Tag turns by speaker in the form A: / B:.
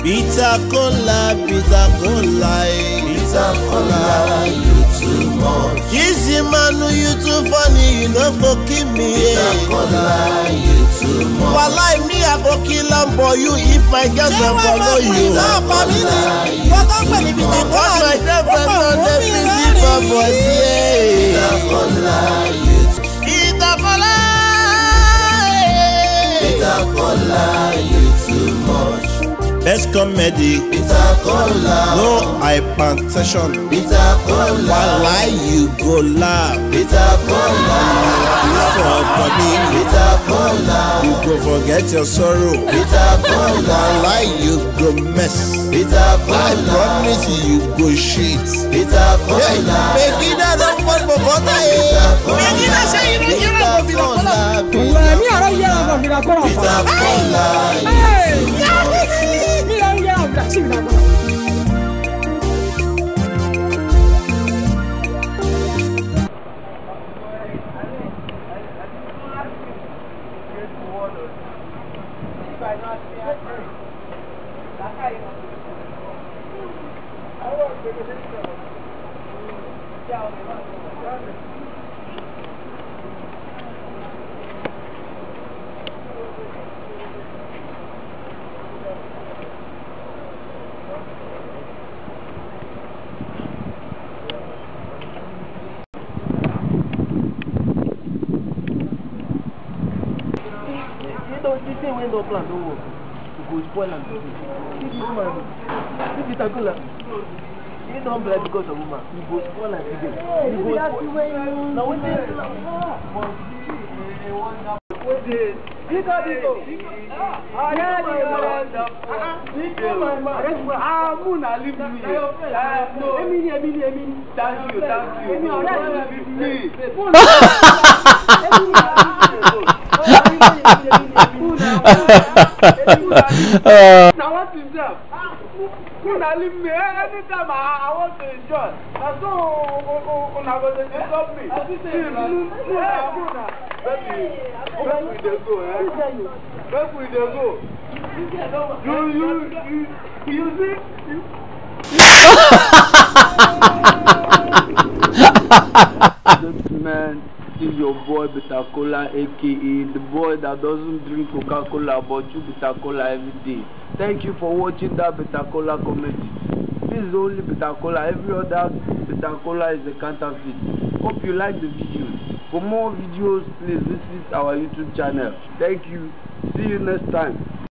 A: Bitter cola, bitter cola,
B: bitter cola, you too much.
A: Easy man, you too funny, you no go kill me.
B: Bitter cola, you too much.
A: Wallahi me, I go kill am for you if my girlfriend follow you.
B: Bitter cola, you too much.
A: What my girlfriend on the busy for body.
B: Bitter cola, you too much.
A: Bitter cola,
B: bitter cola, you too much.
A: Best comedy,
B: bitter cola,
A: no hypertension,
B: bitter cola,
A: wallahi you go laugh,
B: bitter cola,
A: for body,
B: bitter cola,
A: you go forget your sorrow,
B: bitter cola,
A: wallahi you go mess,
B: bitter cola,
A: I promise you go shit,
B: bitter cola,
A: Megina don't fall for butter, Megina say you don't hear about bitter cola,
B: bitter cola,
C: This thing when no plan don't work, you go spoil and this woman, this bitter cola, you don't blood because of woman, you go spoil and today. You go spoil. Now what is you got it. Muna leave me. Emini. Thank now what is that? Muna leave me anytime I want to enjoy. That's so una go dey stop me. Baby, we dey go, Baby, we dey go. You see? Man, this is your boy Bitter Cola, aka the boy that doesn't drink Coca-Cola but drink Bitter Cola every day. Thank you for watching that Bitter Cola comedy. This is only Bitter Cola. Every other Bitter Cola is a counterfeit. Hope you like the videos. For more videos, please visit our YouTube channel. Thank you. See you next time.